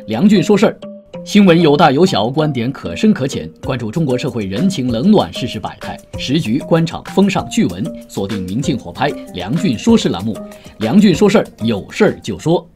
梁俊说事儿，新闻有大有小，观点可深可浅，关注中国社会人情冷暖、世事百态，时局官场风尚趣闻，锁定明镜火拍梁俊说事栏目。梁俊说事儿，有事儿就说。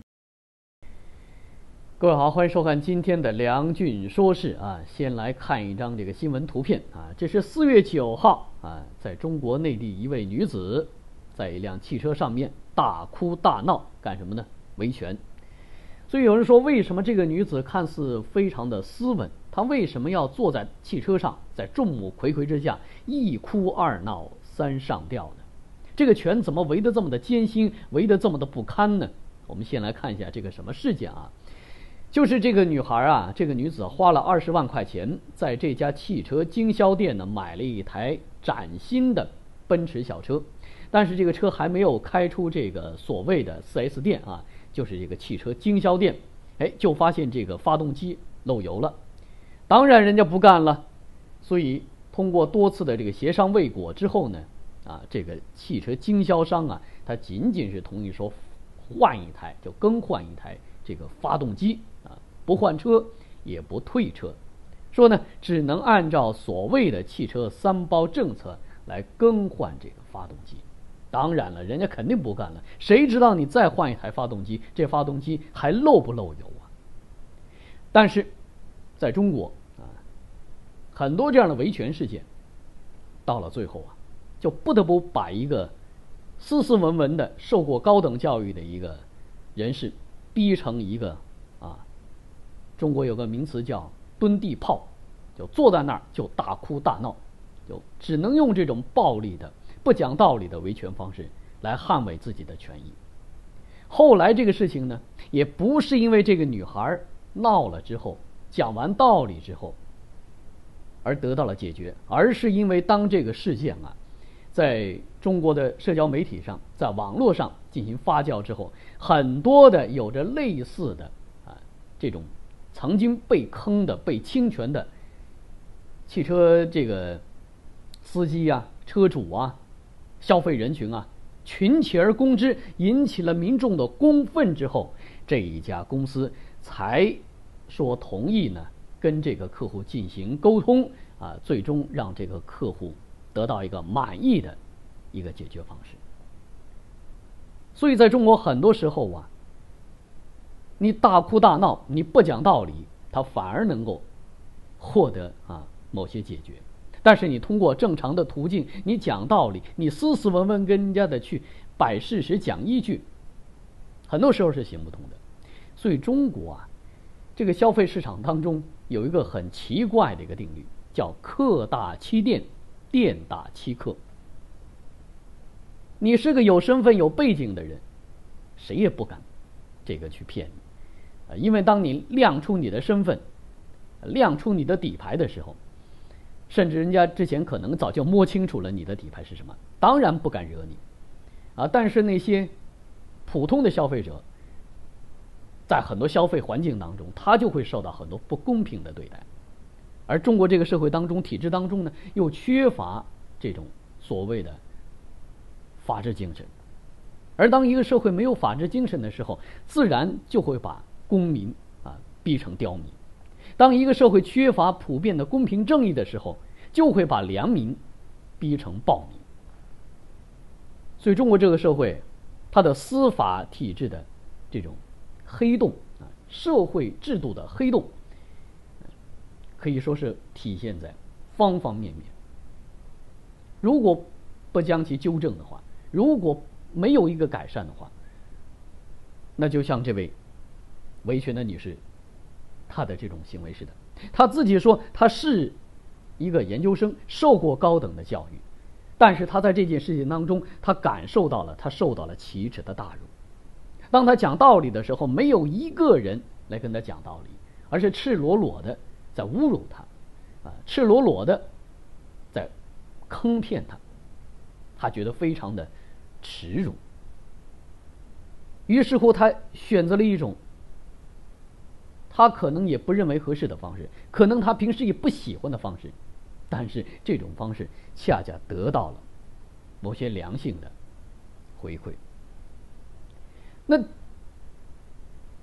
各位好，欢迎收看今天的梁俊说事啊。先来看一张这个新闻图片啊，这是4月9号啊，在中国内地一位女子在一辆汽车上面大哭大闹，干什么呢？维权。所以有人说，为什么这个女子看似非常的斯文，她为什么要坐在汽车上，在众目睽睽之下一哭二闹三上吊呢？这个权怎么围得这么的艰辛，围得这么的不堪呢？我们先来看一下这个什么事件啊，就是这个女孩啊，这个女子花了20万块钱，在这家汽车经销店呢买了一台崭新的奔驰小车，但是这个车还没有开出这个所谓的 4S 店啊，就是这个汽车经销店，就发现这个发动机漏油了。当然人家不干了，所以通过多次的这个协商未果之后呢，这个汽车经销商啊，他仅仅是同意说换一台，就更换一台这个发动机啊，不换车也不退车，说呢只能按照所谓的汽车3包政策来更换这个发动机。当然了，人家肯定不干了，谁知道你再换一台发动机，这发动机还漏不漏油啊？但是在中国啊，很多这样的维权事件到了最后啊，就不得不把一个斯斯文文的受过高等教育的一个人士逼成一个中国有个名词叫蹲地炮，就坐在那儿就大哭大闹，就只能用这种暴力的不讲道理的维权方式来捍卫自己的权益。后来这个事情呢，也不是因为这个女孩闹了之后讲完道理之后而得到了解决，而是因为当这个事件啊在中国的社交媒体上，在网络上进行发酵之后，很多的有着类似的这种曾经被坑的被侵权的汽车这个司机啊、车主啊、消费人群啊群起而攻之，引起了民众的公愤之后，这一家公司才说同意呢跟这个客户进行沟通最终让这个客户得到一个满意的一个解决方式。所以在中国很多时候啊，你大哭大闹，你不讲道理，它反而能够获得某些解决。但是你通过正常的途径，你讲道理，你斯斯文文跟人家的去摆事实讲依据，很多时候是行不通的。所以中国这个消费市场当中有一个很奇怪的一个定律，叫客大欺店，店大欺客。你是个有身份有背景的人，谁也不敢这个去骗你因为当你亮出你的身份，亮出你的底牌的时候，甚至人家之前可能早就摸清楚了你的底牌是什么，当然不敢惹你但是那些普通的消费者，在很多消费环境当中，他就会受到很多不公平的对待。而中国这个社会当中，体制当中呢，又缺乏这种所谓的法治精神。而当一个社会没有法治精神的时候，自然就会把公民逼成刁民。当一个社会缺乏普遍的公平正义的时候，就会把良民逼成暴民。所以中国这个社会，它的司法体制的这种黑洞社会制度的黑洞，可以说是体现在方方面面。如果不将其纠正的话，如果没有一个改善的话，那就像这位维权的女士她的这种行为似的。她自己说她是一个研究生，受过高等的教育，但是她在这件事情当中，她感受到了她受到了奇耻的大辱。当她讲道理的时候，没有一个人来跟她讲道理，而是赤裸裸的在侮辱她赤裸裸的在坑骗她，她觉得非常的耻辱。于是乎她选择了一种他可能也不认为合适的方式，可能他平时也不喜欢的方式，但是这种方式恰恰得到了某些良性的回馈。那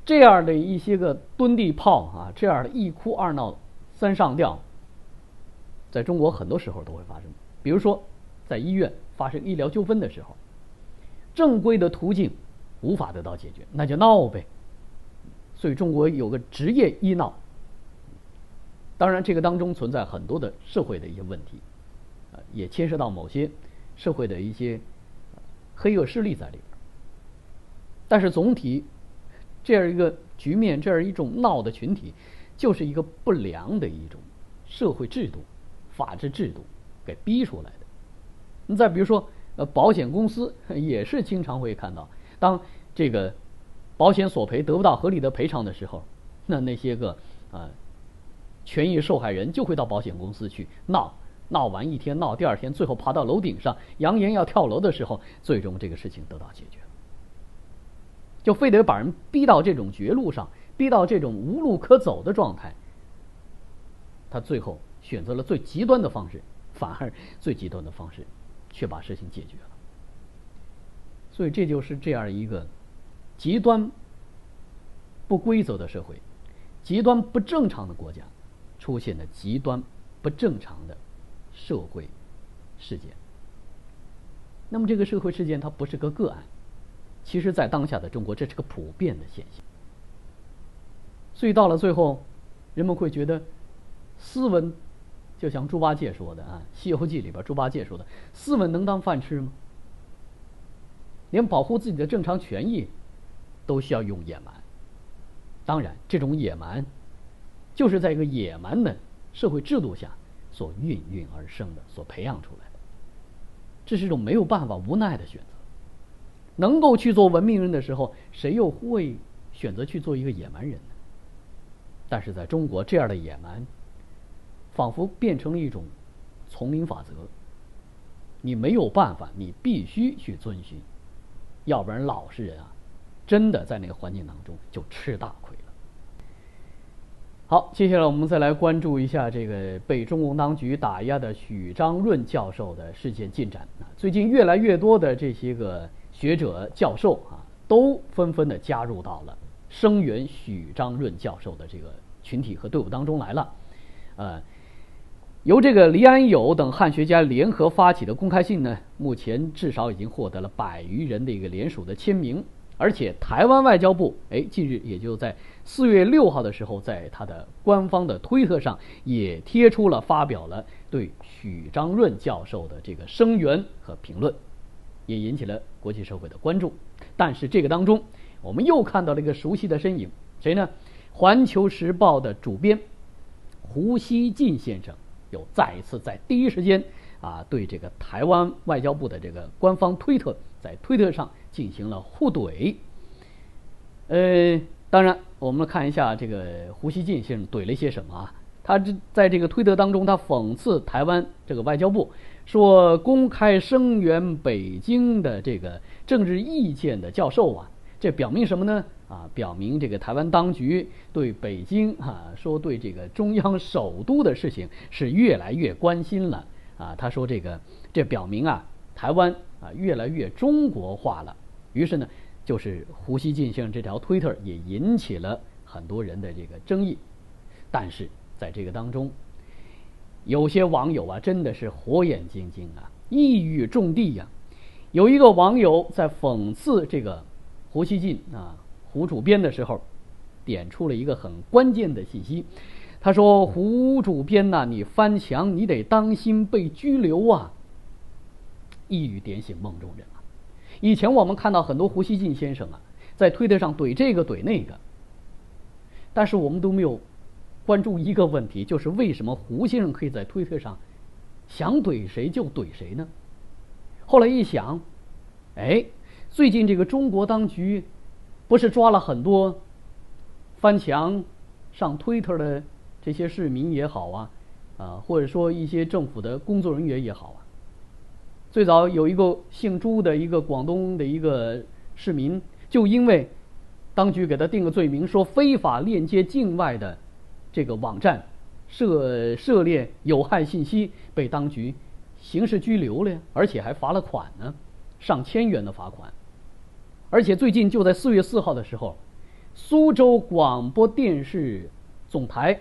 这样的一些个蹲地炮啊，这样的一哭二闹三上吊，在中国很多时候都会发生。比如说，在医院发生医疗纠纷的时候，正规的途径无法得到解决，那就闹呗。所以中国有个职业医闹。当然，这个当中存在很多的社会的一些问题，也牵涉到某些社会的一些黑恶势力在里边。但是总体这样一个局面，这样一种闹的群体，就是一个不良的一种社会制度、法治制度给逼出来的。你再比如说，保险公司也是经常会看到，当这个保险索赔得不到合理的赔偿的时候，那些个权益受害人就会到保险公司去闹完一天，闹第二天，最后爬到楼顶上，扬言要跳楼的时候，最终这个事情得到解决，就非得把人逼到这种绝路上，逼到这种无路可走的状态。他最后选择了最极端的方式，反而最极端的方式却把事情解决了。所以这就是这样一个极端不规则的社会，极端不正常的国家出现的极端不正常的社会事件。那么这个社会事件它不是个个案，其实在当下的中国这是个普遍的现象。所以到了最后，人们会觉得斯文，就像猪八戒说的啊，《西游记》里边猪八戒说的，斯文能当饭吃吗？连保护自己的正常权益都需要用野蛮。当然，这种野蛮就是在一个野蛮的社会制度下所孕而生的，所培养出来的。这是一种没有办法、无奈的选择。能够去做文明人的时候，谁又会选择去做一个野蛮人呢？但是在中国，这样的野蛮仿佛变成了一种丛林法则，你没有办法，你必须去遵循，要不然老实人啊，真的在那个环境当中就吃大亏了。好，接下来我们再来关注一下这个被中共当局打压的许章润教授的事件进展。最近越来越多的这些个学者教授啊，都纷纷的加入到了声援许章润教授的这个群体和队伍当中来了。由这个黎安友等汉学家联合发起的公开信呢，目前至少已经获得了100余人的一个联署的签名。而且台湾外交部近日也就在4月6号的时候，在他的官方的推特上也贴出了发表了对许章润教授的这个声援和评论，也引起了国际社会的关注。但是这个当中，我们又看到了一个熟悉的身影，谁呢？环球时报的主编胡锡进先生又再一次在第一时间对这个台湾外交部的这个官方推特，在推特上进行了互怼。当然我们看一下这个胡锡进先生怼了一些什么啊？他在这个推特当中，他讽刺台湾这个外交部，说公开声援北京的这个政治意见的教授啊，这表明什么呢？表明这个台湾当局对北京说对这个中央首都的事情是越来越关心了他说这表明台湾越来越中国化了。于是呢，就是胡锡进先生这条推特也引起了很多人的这个争议。但是在这个当中，有些网友真的是火眼金睛一语中的有一个网友在讽刺这个胡锡进胡主编的时候，点出了一个很关键的信息。他说：“胡主编你翻墙，你得当心被拘留啊！”一语点醒梦中人以前我们看到很多胡锡进先生在推特上怼这个怼那个，但是我们都没有关注一个问题，就是为什么胡先生可以在推特上想怼谁就怼谁呢？后来一想，最近这个中国当局不是抓了很多翻墙上推特的这些市民也好或者说一些政府的工作人员也好最早有一个姓朱的一个广东的一个市民，就因为当局给他定个罪名，说非法链接境外的这个网站涉猎有害信息，被当局刑事拘留了呀，而且还罚了款呢，上千元的罚款。而且最近就在4月4号的时候， 苏州广播电视总台，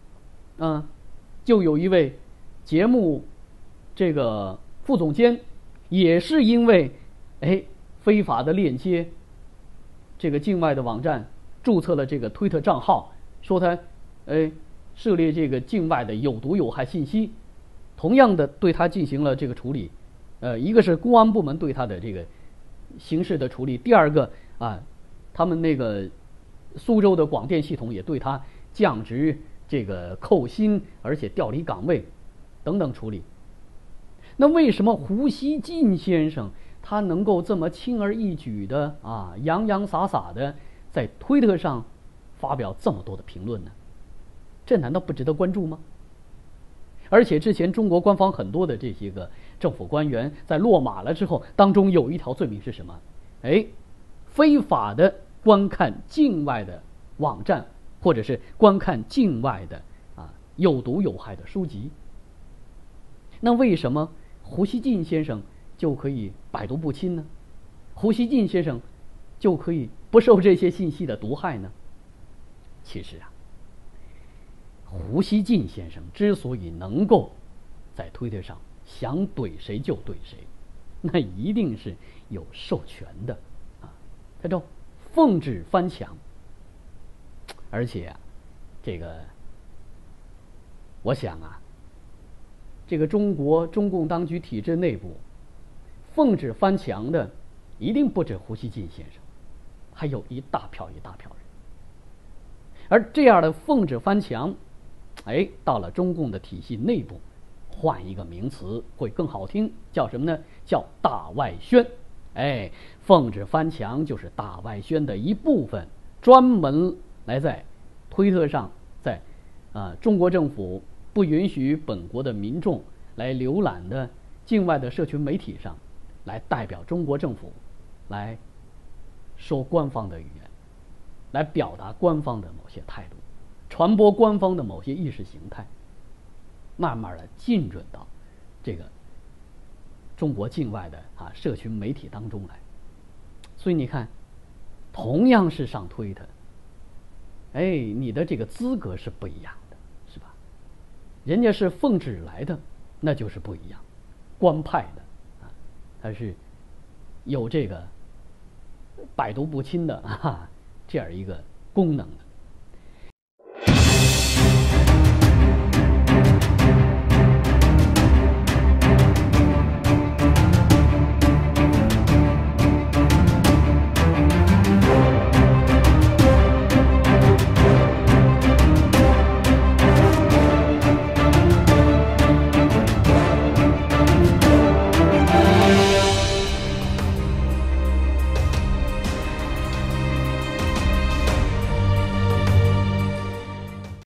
就有一位节目这个副总监，也是因为非法的链接这个境外的网站，注册了这个推特账号，说他涉猎这个境外的有毒有害信息，同样的对他进行了这个处理。一个是公安部门对他的这个刑事的处理，第二个他们那个苏州的广电系统也对他降职、这个扣薪，而且调离岗位等等处理。那为什么胡锡进先生他能够这么轻而易举的洋洋洒洒的在推特上发表这么多的评论呢？这难道不值得关注吗？而且之前中国官方很多的这些个政府官员在落马了之后，当中有一条罪名是什么？非法的观看境外的网站，或者是观看境外的有毒有害的书籍。那为什么胡锡进先生就可以百毒不侵呢？胡锡进先生就可以不受这些信息的毒害呢？其实胡锡进先生之所以能够在推特上想怼谁就怼谁，那一定是有授权的他叫奉旨翻墙。而且这个我想这个中共当局体制内部奉旨翻墙的一定不止胡锡进先生，还有一大票人。而这样的奉旨翻墙到了中共的体系内部，换一个名词会更好听，叫什么呢？叫大外宣。奉旨翻墙就是大外宣的一部分，专门来在推特上，在中国政府不允许本国的民众来浏览的境外的社群媒体上，来代表中国政府来说官方的语言，来表达官方的某些态度，传播官方的某些意识形态，慢慢的进入到这个中国境外的社群媒体当中来。所以你看，同样是上推特，你的这个资格是不一样的，是吧？人家是奉旨来的，那就是不一样，官派的它是有这个百毒不侵的这样一个功能的。